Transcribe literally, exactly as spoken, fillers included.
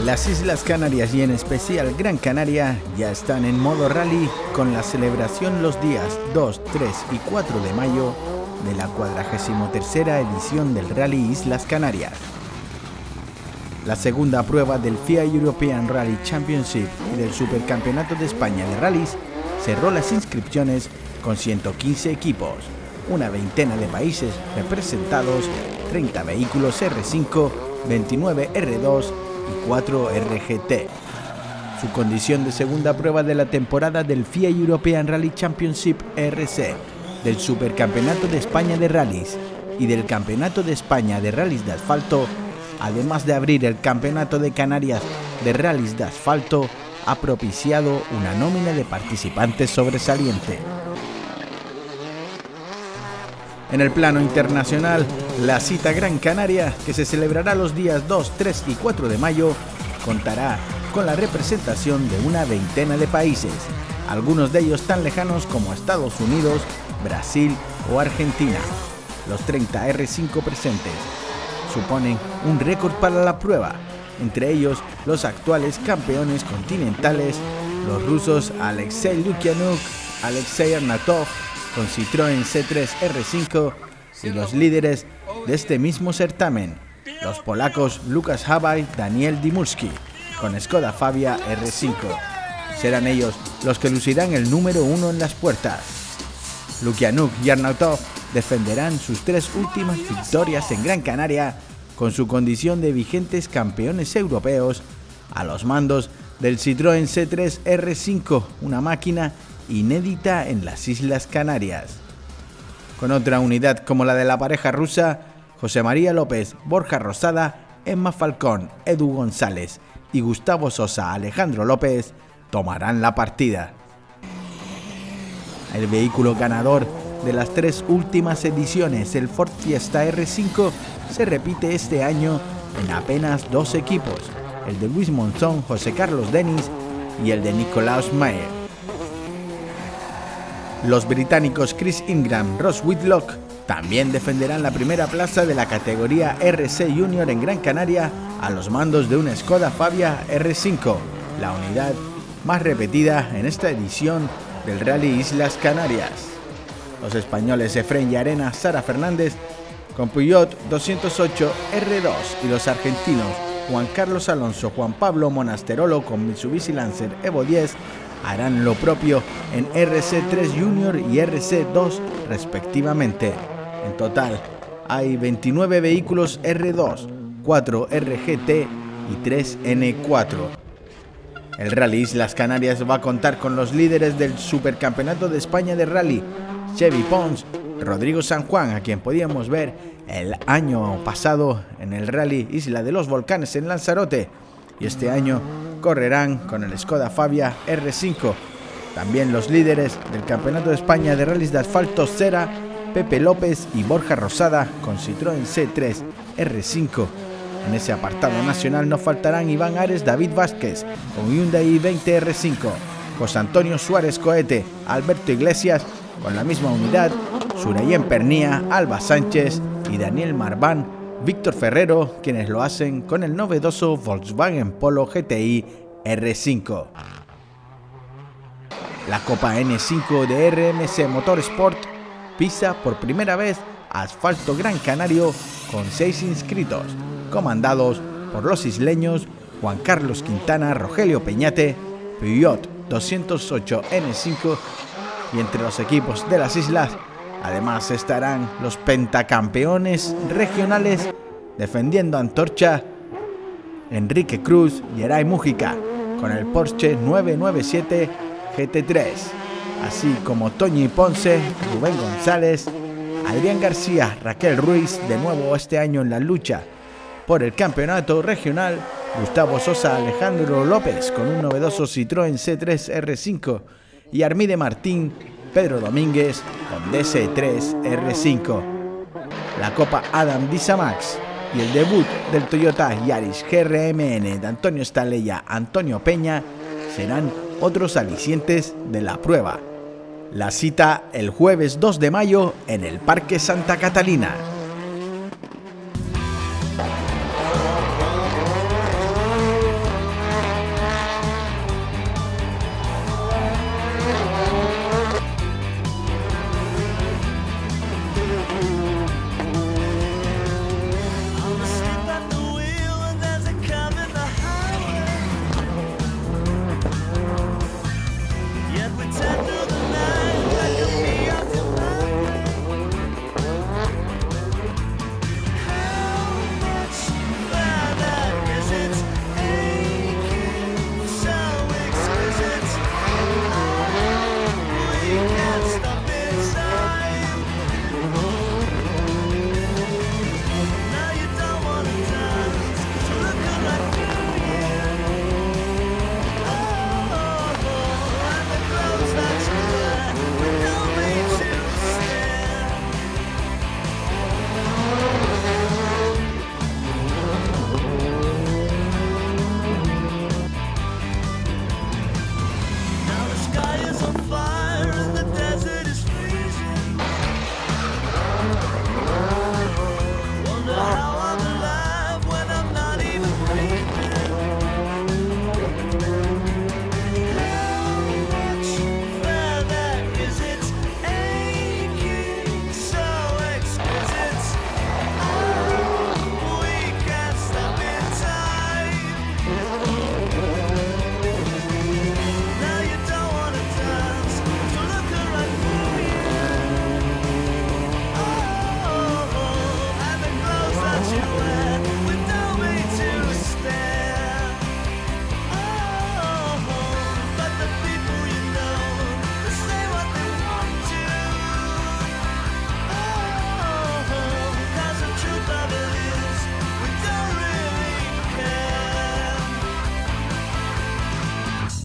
Las Islas Canarias y en especial Gran Canaria ya están en modo rally con la celebración los días dos, tres y cuatro de mayo de la cuadragésima tercera edición del Rally Islas Canarias. La segunda prueba del F I A European Rally Championship y del Supercampeonato de España de Rallys cerró las inscripciones con ciento quince equipos, una veintena de países representados, treinta vehículos R cinco, veintinueve R dos y cuatro R G T. Su condición de segunda prueba de la temporada del F I A European Rally Championship R C, del Supercampeonato de España de Rallys y del Campeonato de España de Rallys de Asfalto, además de abrir el Campeonato de Canarias de Rallys de Asfalto, ha propiciado una nómina de participantes sobresaliente. En el plano internacional, la cita Gran Canaria, que se celebrará los días dos, tres y cuatro de mayo, contará con la representación de una veintena de países, algunos de ellos tan lejanos como Estados Unidos, Brasil o Argentina. Los treinta R cinco presentes suponen un récord para la prueba, entre ellos los actuales campeones continentales, los rusos Alexei Lukyanuk, Alexei Arnatov con Citroën C tres R cinco y los líderes de este mismo certamen, los polacos Lukasz Habaj, Daniel Dimurski con Skoda Fabia R cinco. Serán ellos los que lucirán el número uno en las puertas. Lukyanuk y Arnatov defenderán sus tres últimas victorias en Gran Canaria con su condición de vigentes campeones europeos a los mandos del Citroën C tres R cinco, una máquina inédita en las Islas Canarias. Con otra unidad como la de la pareja rusa, José María López, Borja Rosada, Emma Falcón, Edu González y Gustavo Sosa Alejandro López tomarán la partida. El vehículo ganador de las tres últimas ediciones, el Ford Fiesta R cinco, se repite este año en apenas dos equipos, el de Luis Monzón, José Carlos Denis y el de Nicolaus Mayer. Los británicos Chris Ingram, Ross Whitlock también defenderán la primera plaza de la categoría R C Junior en Gran Canaria a los mandos de una Skoda Fabia R cinco, la unidad más repetida en esta edición del Rally Islas Canarias. Los españoles Efrén Llarena, Sara Fernández con Peugeot doscientos ocho R dos y los argentinos Juan Carlos Alonso, Juan Pablo Monasterolo con Mitsubishi Lancer Evo diez harán lo propio en R C tres Junior y R C dos respectivamente. En total hay veintinueve vehículos R dos, cuatro R G T y tres N cuatro. El Rally Islas Canarias va a contar con los líderes del Supercampeonato de España de Rally, Chevy Pons, Rodrigo San Juan, a quien podíamos ver el año pasado en el Rally Isla de los Volcanes en Lanzarote, y este año correrán con el Skoda Fabia R cinco. También los líderes del Campeonato de España de Rallys de Asfalto, Cera, Pepe López y Borja Rosada con Citroën C tres R cinco. En ese apartado nacional no faltarán Iván Ares, David Vázquez con Hyundai i veinte R cinco, José Antonio Suárez Cohete, Alberto Iglesias con la misma unidad, Surayen Pernía, Alba Sánchez y Daniel Marván, Víctor Ferrero, quienes lo hacen con el novedoso Volkswagen Polo G T I R cinco. La Copa N cinco de R M C Motorsport pisa por primera vez asfalto Gran Canario con seis inscritos, comandados por los isleños Juan Carlos Quintana, Rogelio Peñate, Peugeot doscientos ocho N cinco, y entre los equipos de las islas además estarán los pentacampeones regionales defendiendo antorcha, Enrique Cruz y Eray Mújica con el Porsche nueve nueve siete G T tres, así como Toñi Ponce, Rubén González, Adrián García, Raquel Ruiz, de nuevo este año en la lucha por el campeonato regional, Gustavo Sosa Alejandro López con un novedoso Citroën C tres R cinco y Armide Martín, Pedro Domínguez con D C tres R cinco. La Copa Adam Disamax y el debut del Toyota Yaris G R M N de Antonio Staleya, Antonio Peña serán otros alicientes de la prueba. La cita el jueves dos de mayo en el Parque Santa Catalina.